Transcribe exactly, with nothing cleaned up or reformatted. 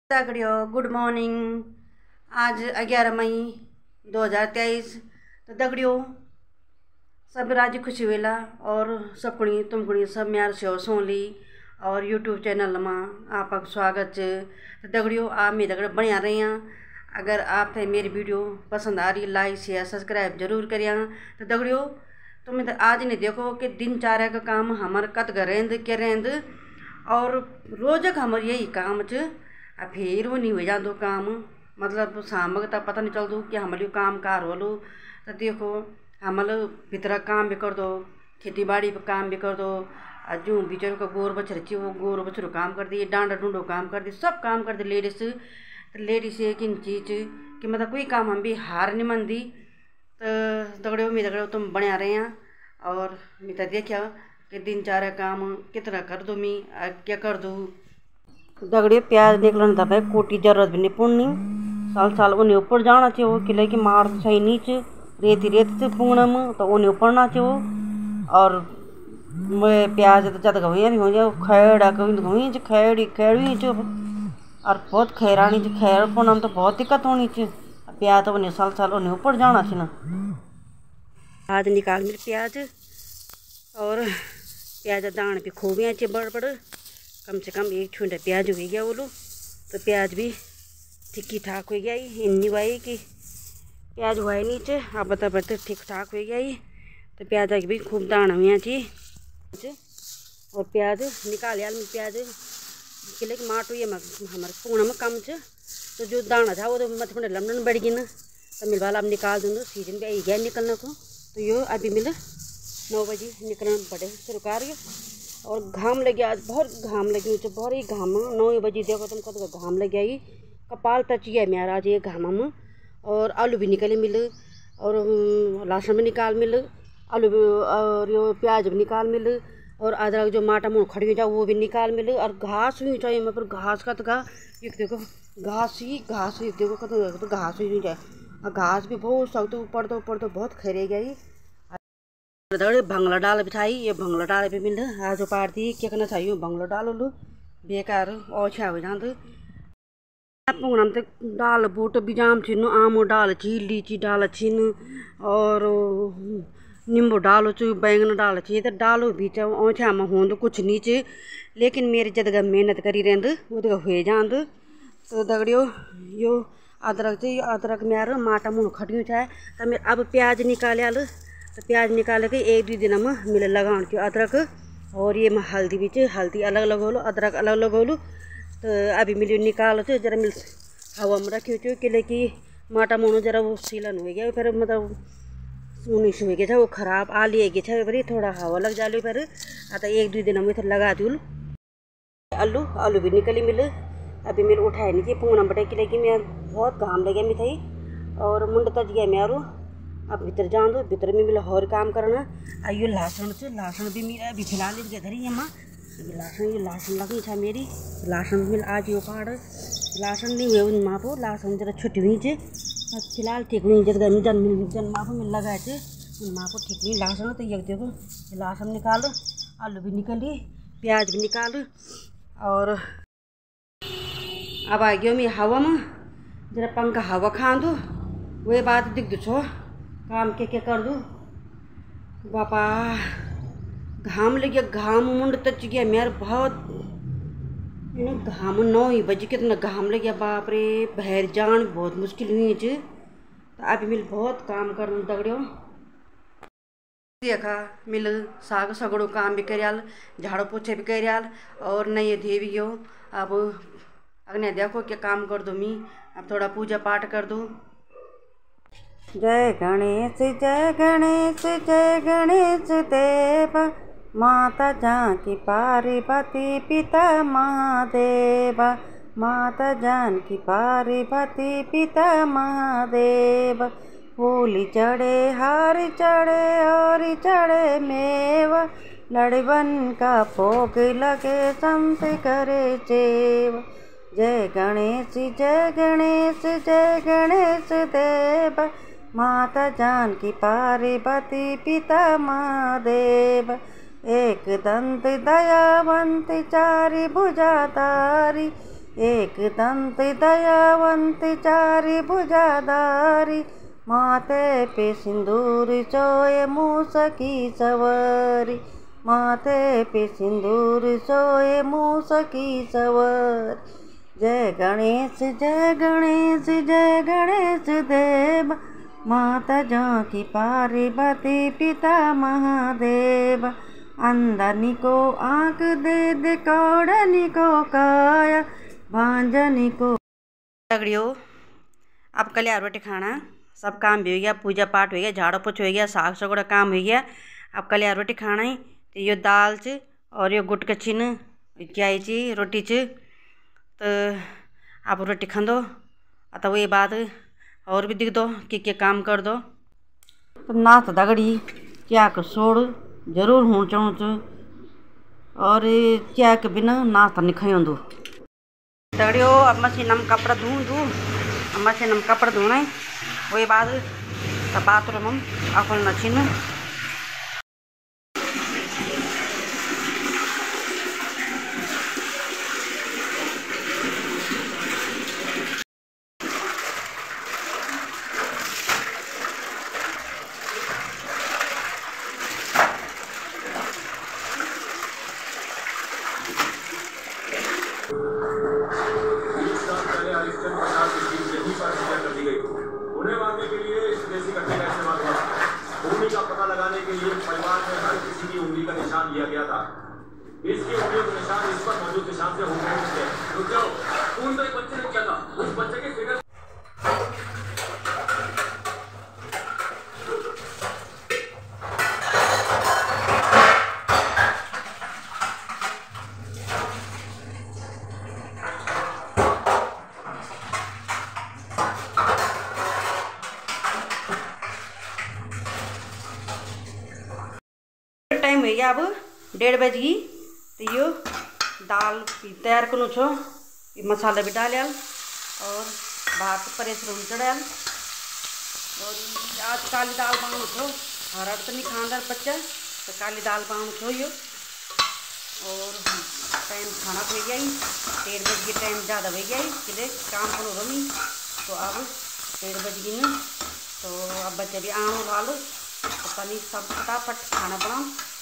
दगड़ियों good morning. आज ग्यारह मई दो हज़ार तेईस। तो दगड़ियों सब राजी खुशी वेला और सब कुणी तुम कुणी सब म्यार सेवा सोली और यूट्यूब चैनल में आपका स्वागत च। तो दगड़ियों आप मेरे दगड़ बढ़िया रहिया। अगर आप थे मेरी वीडियो पसंद आ रही लाइक शेयर सब्सक्राइब जरूर करिया। तो दगड़ियों तुम्हें तो आज नहीं देखो कि दिनचर्या का काम हमारे कत रेंद क्या रेंद और रोजक हमारे यही काम च। आ फिर वो नहीं हो जादो काम मतलब शाम का पता नहीं चलदो कि हमारे काम कार होलो। तो देखो हमारे भीतर काम भी कर दो, खेती बाड़ी पर काम भी कर दो, जो बिचारों का गोर बछर ची वो गोर बछर काम कर दी, डांडा डूडो काम कर दी, सब काम कर दी लेडीज। तो लेडीज एक इन चीज कि मतलब कोई काम हम भी हार नहीं मन दी। तो दगड़ियों मेरे दगड़ियों तुम बढ़िया रहे हैं और मैं तो देखा कि दिनचर्या काम कितना कर दो मी क्या कर दूँ। दगड़ियों प्याज निकलन दबे कोटी जरूरत भी नहीं पड़नी। साल साल उन्हें ऊपर जाना चाहिए वो किले की मार सही नीच रेती रेत से पूनम तो उन्हें ऊपरना चाहिए। और मैं प्याज तो ज्यादा गई नहीं हो जाए खैड़ा कभी गई खैड़ी खैड़ी चो और बहुत खैरानी च खैर पूनम तो बहुत दिक्कत होनी च। प्याज तो उन्हें साल साल उन्हें ऊपर जाना चाहिए ना। प्याज निकाल मेरे प्याज और प्याज दाण भी खूबियाँ चे बड़ बड़ कम से कम एक छुंडा प्याज हो गया बोलो। तो प्याज भी ठीक ठाक हो गया इन्नी वाई कि प्याज हुआ ही नीचे आप बता बता ठीक ठाक हो गया। तो प्याज की भी खूब दाना हुआ थी और प्याज निकाल यार मैं प्याज किले की माट हुई हमारे पूना में कम च। तो जो दाना था वो तो मत थोड़ा लमन बढ़ गई ना। तो मिल वाला अब निकाल दूँ सीजन भी आई गया निकलने को। तो यो अभी मिले नौ बजे निकलना पड़े सरकार और घाम लगे आज बहुत घाम लगी मुझे बहुत ही घाम नौ बजे देखो तुम कद घाम लग गई कपाल तची है मेरा आज ये घाम में। और आलू भी निकले मिल और लहसुन भी निकाल मिल आलू भी और यो प्याज भी निकाल मिल और अदरक जो माटा मुँह खड़ी हो जाओ वो भी निकाल मिल। और घास हुई चाहिए मैं पर घास का तो घा एक देखो घास ही घास ही देखो कद तो घास हुई जाए और घास भी बहुत सख्त ऊपर तो ऊपर तो बहुत खरे गई। दगड़े भंगला डाल भी थाई ये भंगला डाल भी मिल आज पार दी क्या करना चाहिए भंगला डाल लो बेकार और छा हो जाते पुंगड़म तो डाल बूट भी जाम छिन आमो डाल छी लीची डाल छिन और नींबू डालो च बैंगन डाल छी तो डालो भी औछा में हो तो कुछ नहीं च लेकिन मेरी जदगा मेहनत करी रेंद वो हुए जांद। तो दगड़ियों यो अदरक च अदरक मेरे माटा मुँह खटियों छा तो मेरे अब प्याज निकाल तो प्याज निकाल के एक दो दिन में मिले लगान क्यों अदरक और ये मैं हल्दी भी हल्दी अलग अलग हो लो अदरक अलग अलग हो लो। तो अभी मिले निकालो तो जरा मिल हवा में रखी हो किले की माटा मोनो जरा वो सीलन हो गया फिर मतलब उन्नीस हो गया था वो खराब आ लिए गया था फिर थोड़ा हवा लग जा लो फिर आता एक दो दिन में फिर लगा दूँ आलू आलू भी निकली मिल अभी मिल उठाए नहीं थी पूना बटे किले की मैं बहुत घाम लगे मैं थी और मुंड तज गया मेरू अब भीतर जान दो भीतर में मिला और काम करना आइयो लहसुन से लहसुन भी मेरा अभी फिलहाल इनके धरी है माँ लहसुन ये लहसुन लगी था मेरी लहसुन मिल आज यो पहाड़ लहसुन नहीं हुए उन माँ को लहसुन जरा छुट्टी हुई चे फिलहाल ठीक नहीं जन जन मिल जन माँ को मिल लगा चे उन माँ को ठीक नहीं लहसुन तो ये देखो लहसुन निकालो आलू भी निकली प्याज भी निकालो और अब आ गया मैं हवा में जरा पंखा हवा खा दो वही बात दिख दो छो काम के क्या कर दूँ बापा घाम लग गया घाम मुंड तच गया मेरे बहुत घाम नौ ही बजे कितना घाम लग गया बाप रे बाहर जान बहुत मुश्किल हुई च। तो अभी मिल बहुत काम कर दगड़ियों देखा मिल साग सगड़ो काम भी कर झाड़ू पोछे भी कर और नहीं दे भी गयो अब अगने देखो क्या काम कर दो मी अब थोड़ा पूजा पाठ कर दो। जय गणेश जय गणेश जय गणेश देव माता जानकी पार्वती पिता महादेव माता जानकी पार्वती पिता महादेव फूल चढ़े हार चढ़े और चढ़े मेवा लड़बन का भोग लगे संत करे सेव। जय गणेश जय गणेश जय गणेश देव माता जानकी पार्वती पिता महादेव एक दंत दयावंत चारि भुजाधारी एक दंत दयावंत चारि भुजाधारी, माथे पे सिंदूर सोए मूसकी सवारी, माथे पे सिंदूर सोए मूसकी सवारी। जय गणेश जय गणेश जय गणेश देव, माता जानकी पार्वती पिता महादेव। अंधनी को आँख दे दे, कौड़नी को काया, भांजनी को। दगड़ियों अब कल्याण रोटी खाना, सब काम भी हो गया, पूजा पाठ हो गया, झाड़ू पोछा हो गया, साग सगुड़ा काम हो गया। अब कल्याण रोटी खाना ही तो यो दाल च और यो गुटका छिन, क्या ची रोटी च। तो आप रोटी खांदो अत वही बाद और भी दिख दो कि क्या काम कर दो। तो नाथ दगड़ी क्या को सोड़ जरूर हूँ चाहूँ च, और क्या के बिना नाथ नहीं खाइंदो। दगड़ियों अब मशीन में कपड़ा धो दूँ, मशीन में कपड़ा धोना है वही बाद बाथरूम में अपन छिन। उन्हें मारने के लिए इस देसी कट्टे का इस्तेमाल हुआ। भूमि का पता लगाने के लिए परिवार में हर किसी की उंगली का निशान लिया गया था। इसकी उंगलियों के निशान इस पर मौजूद निशान से हुबहू थे। रुक जाओ, खून तो एक बच्चे ने किया था, उस बच्चे के फिगर टाइम हो गया, अब डेढ़ बज गई। तो यो दाल तैयार करूँ छो, मसाला भी डाल और भात प्रेशर में चढ़ाल। और आज काली दाल बनाऊँ छो, हरा तो नहीं खाना बच्चा, तो काली दाल बनाऊँ छो यो। और टाइम खाना हो गया ही, डेढ़ बज गई, टाइम ज़्यादा हो गया ही इसलिए काम करो रमी। तो अब डेढ़ बज गई ना, तो अब बच्चे भी आनो लाल, तो पनीर सब फटाफट खाना बनाओ।